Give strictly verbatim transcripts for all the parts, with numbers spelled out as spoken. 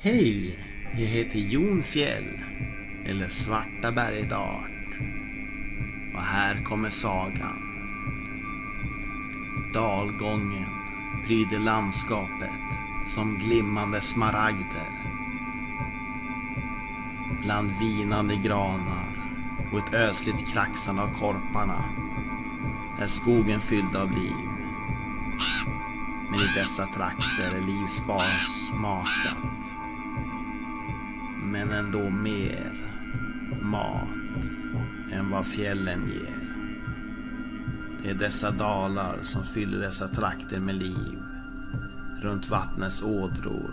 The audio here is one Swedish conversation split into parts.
Hej, jag heter Jon Fjäll, eller Svarta berget Art. Och här kommer sagan. Dalgången pryder landskapet som glimmande smaragder. Bland vinande granar och ett ösligt kraxande av korparna är skogen fylld av liv. Men i dessa trakter är liv sparsmakat, men ändå mer mat än vad fjällen ger. Det är dessa dalar som fyller dessa trakter med liv, runt vattnets ådror.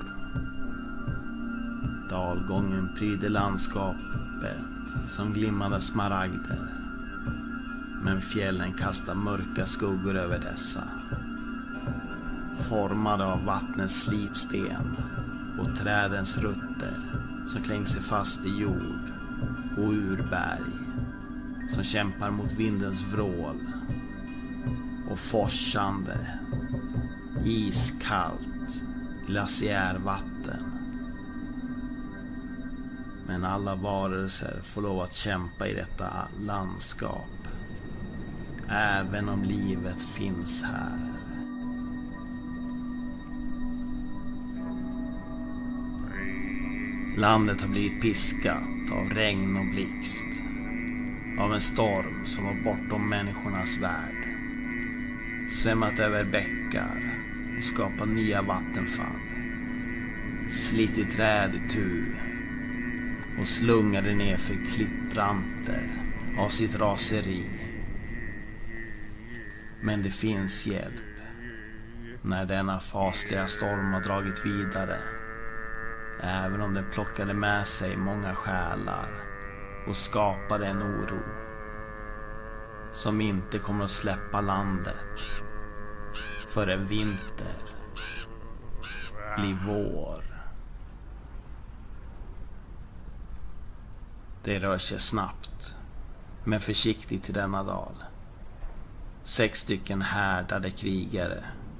Dalgången pryder landskapet som glimmande smaragder, men fjällen kastar mörka skuggor över dessa, formade av vattnets slipsten och trädens rötter som klänger sig fast i jord och urberg som kämpar mot vindens vrål och forsande, iskallt glaciärvatten. Men alla varelser får lov att kämpa i detta landskap, även om livet finns här. Landet har blivit piskat av regn och blixt, av en storm som var bortom människornas värld, svämmat över bäckar och skapat nya vattenfall, slitit träd i tu och slungade ner för klippranter av sitt raseri. Men det finns hjälp när denna fasliga storm har dragit vidare, även om den plockade med sig många själar och skapade en oro som inte kommer att släppa landet förrän vinter blir vår. Det rör sig snabbt men försiktigt till denna dal. Sex stycken härdade krigare,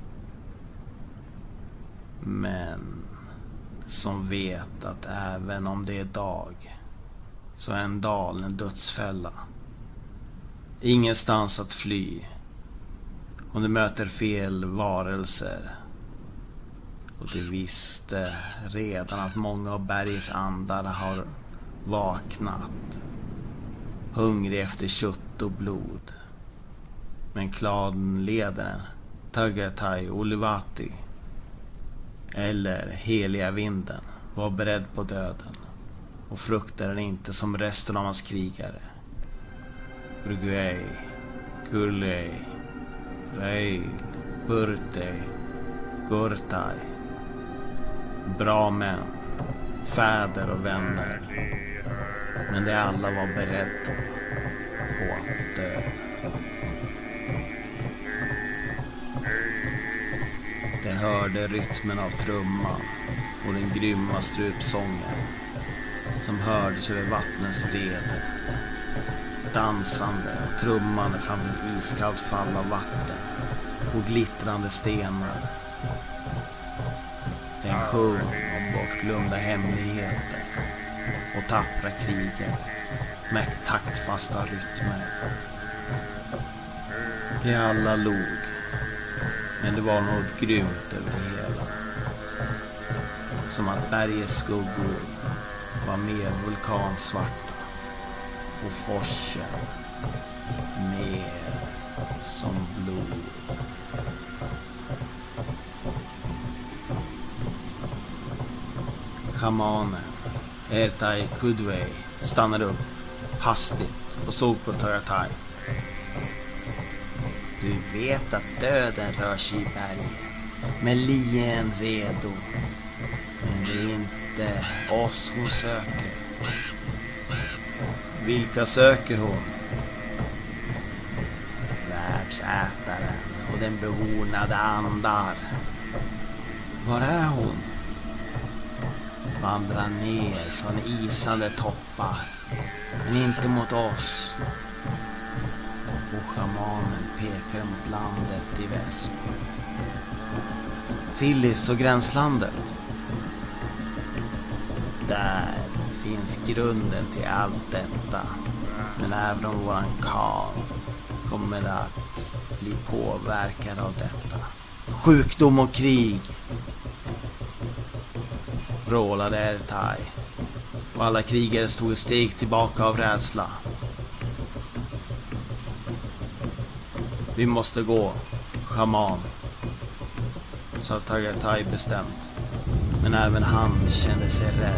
men som vet att även om det är dag så är en dal en dödsfälla. Ingenstans att fly om du möter fel varelser. Och de visste redan att många av bergets andar har vaknat, hungrig efter kött och blod. Men klanledaren Tagatai Olivati, eller heliga vinden, var beredd på döden och fruktade den inte som resten av hans krigare. Urguei, Kullei, Reil, Burtei, Gurtai. Bra män, fäder och vänner, men de alla var beredda på att dö. De hörde rytmen av trumman och den grymma strupsången som hördes över vattnets vrede, dansande och trummande fram ett iskallt fall av vatten och glittrande stenar. Den sjöng om bortglömda hemligheter och tappra krigare med taktfasta rytmer. De alla log, men det var något grymt över det hela. Som att bergets skuggor var mer vulkansvarta och forsen mer som blod. Shamanen Ertai Kudwei stannade upp hastigt och såg på Tagatai. Du vet att döden rör sig i bergen med lien redo, men det är inte oss hon söker. Vilka söker hon? Världsätaren och den behornade andar. Var är hon? Vandrar ner från isande toppar, men inte mot oss. Och shamanen pekade mot landet i väst. Phyllis och gränslandet. Där finns grunden till allt detta. Men även om våran Karl kommer att bli påverkad av detta. Sjukdom och krig, vrålade Ertai. Och alla krigare stod ett steg tillbaka av rädsla. Vi måste gå, schaman, sa Tagatai bestämt. Men även han kände sig rädd.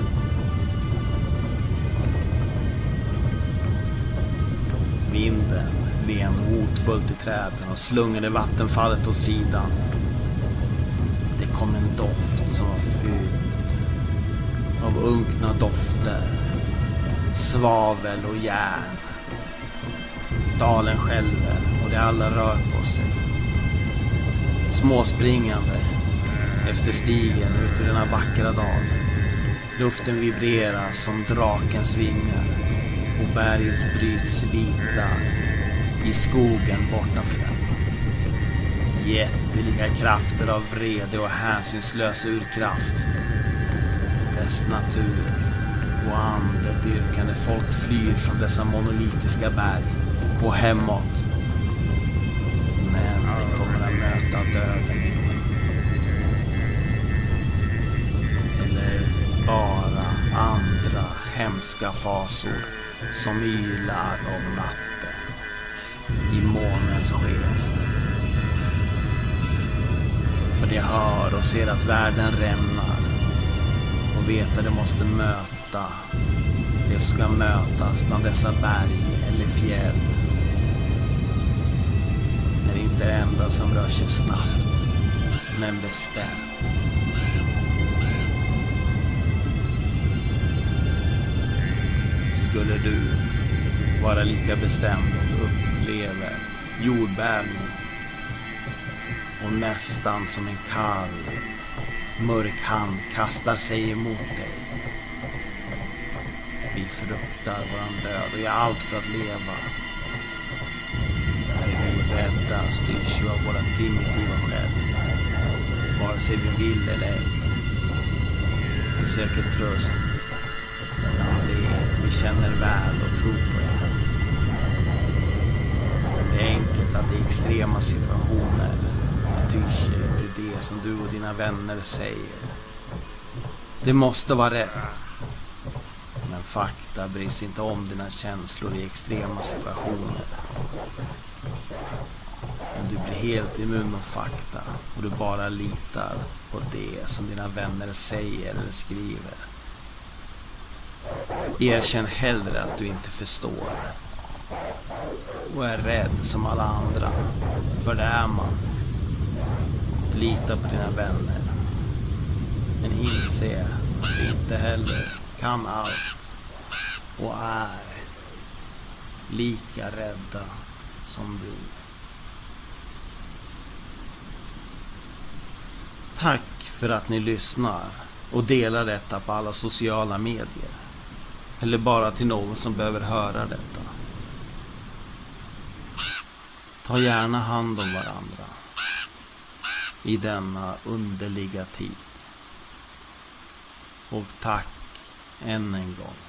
Vinden ven hotfullt i träden och slungade vattenfallet åt sidan. Det kom en doft som var fylld av unkna dofter, svavel och järn. Dalen skälver och de alla rör på sig. Småspringande efter stigen ut ur denna vackra dal. Luften vibrerar som drakens vingar och berget bryts vita i skogen bortanför den. Jättelika krafter av vrede och hänsynslös urkraft. Dess natur och andedyrkande folk flyr från dessa monolitiska berg och hemåt. Men de kommer att möta döden innan. Eller bara andra hemska fasor som ylar om natten i månens sken. För de hör och ser att världen rämnar och vet att de måste möta. De ska mötas bland dessa berg eller fjäll. Men det är inte det enda som rör sig snabbt, men bestämt. Skulle du vara lika bestämd om du upplever jordbävning och nästan som en kall, mörk hand kastar sig emot dig? Vi fruktar våran död och gör allt för att leva. När vi är rädda styrs ju av våra primitiva själ, vare sig vi vill eller ej. Vi söker tröst bland det vi känner väl och tror på det. Det är enkelt att i extrema situationer tyr sig till det som du och dina vänner säger. Det måste vara rätt. Men fakta bryr sig inte om dina känslor i extrema situationer. Men du blir helt immun mot fakta och du bara litar på det som dina vänner säger eller skriver. Erkänn hellre att du inte förstår och är rädd som alla andra, för det är man. Lita på dina vänner, men inse att du inte heller kan allt och är lika rädda som du. Tack för att ni lyssnar och delar detta på alla sociala medier. Eller bara till någon som behöver höra detta. Ta gärna hand om varandra i denna underliga tid. Och tack än en gång.